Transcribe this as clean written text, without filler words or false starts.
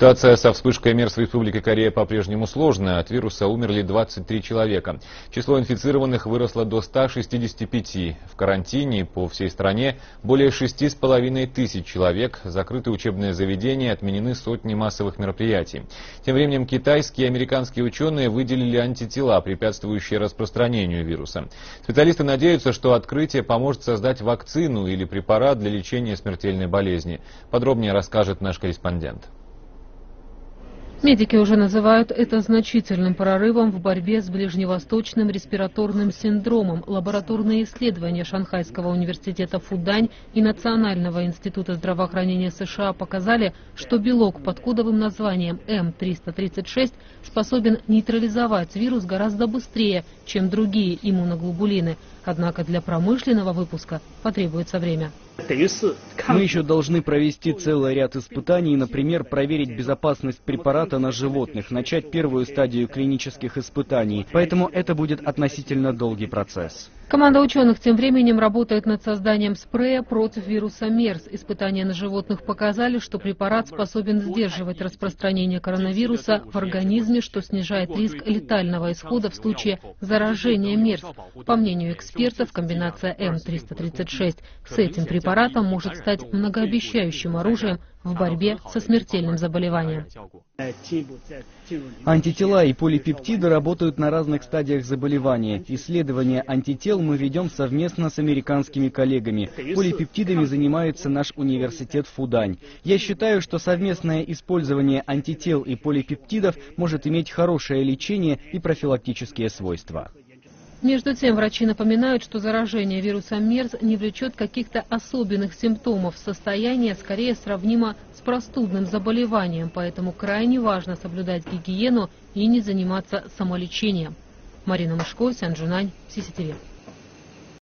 Ситуация со вспышкой МЕРС в Республике Корея по-прежнему сложная. От вируса умерли 23 человека. Число инфицированных выросло до 165. В карантине по всей стране более 6,5 тысяч человек. Закрыты учебные заведения, отменены сотни массовых мероприятий. Тем временем китайские и американские ученые выделили антитела, препятствующие распространению вируса. Специалисты надеются, что открытие поможет создать вакцину или препарат для лечения смертельной болезни. Подробнее расскажет наш корреспондент. Медики уже называют это значительным прорывом в борьбе с ближневосточным респираторным синдромом. Лабораторные исследования Шанхайского университета Фудань и Национального института здравоохранения США показали, что белок под кодовым названием М336 способен нейтрализовать вирус гораздо быстрее, чем другие иммуноглобулины. Однако для промышленного выпуска потребуется время. Мы еще должны провести целый ряд испытаний, например, проверить безопасность препарата на животных, начать первую стадию клинических испытаний. Поэтому это будет относительно долгий процесс. Команда ученых тем временем работает над созданием спрея против вируса МЕРС. Испытания на животных показали, что препарат способен сдерживать распространение коронавируса в организме, что снижает риск летального исхода в случае заражения МЕРС. По мнению экспертов, комбинация М336 с этим препаратом может стать многообещающим оружием в борьбе со смертельным заболеванием. Антитела и полипептиды работают на разных стадиях заболевания. Исследования антител мы ведем совместно с американскими коллегами. Полипептидами занимается наш университет Фудань. Я считаю, что совместное использование антител и полипептидов может иметь хорошее лечение и профилактические свойства. Между тем, врачи напоминают, что заражение вирусом МЕРС не влечет каких-то особенных симптомов. Состояние скорее сравнимо с простудным заболеванием, поэтому крайне важно соблюдать гигиену и не заниматься самолечением. Марина Мышко, Сян Джунань, CCTV.